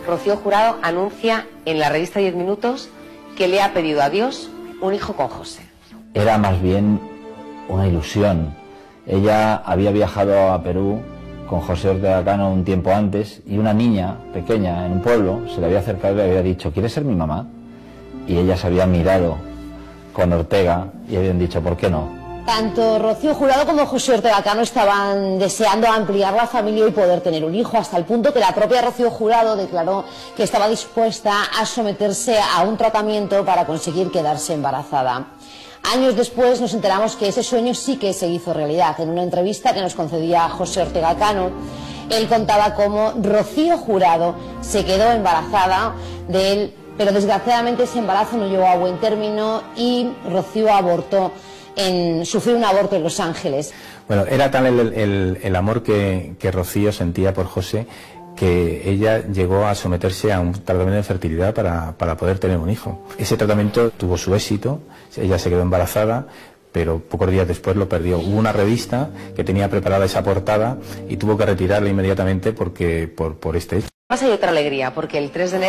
Rocío Jurado anuncia en la revista 10 Minutos que le ha pedido a Dios un hijo con José. Era más bien una ilusión. Ella había viajado a Perú con José Ortega Cano un tiempo antes y una niña pequeña en un pueblo se le había acercado y le había dicho: ¿quieres ser mi mamá? Y ella se había mirado con Ortega y habían dicho: ¿por qué no? Tanto Rocío Jurado como José Ortega Cano estaban deseando ampliar la familia y poder tener un hijo, hasta el punto que la propia Rocío Jurado declaró que estaba dispuesta a someterse a un tratamiento para conseguir quedarse embarazada. Años después nos enteramos que ese sueño sí que se hizo realidad. En una entrevista que nos concedía José Ortega Cano, él contaba cómo Rocío Jurado se quedó embarazada de él, pero desgraciadamente ese embarazo no llegó a buen término y Rocío sufrió un aborto en Los Ángeles. Bueno, era tal el amor que Rocío sentía por José que ella llegó a someterse a un tratamiento de fertilidad para poder tener un hijo. Ese tratamiento tuvo su éxito, ella se quedó embarazada, pero pocos días después lo perdió. Hubo una revista que tenía preparada esa portada y tuvo que retirarla inmediatamente por este hecho. Además hay otra alegría, porque el 3 de enero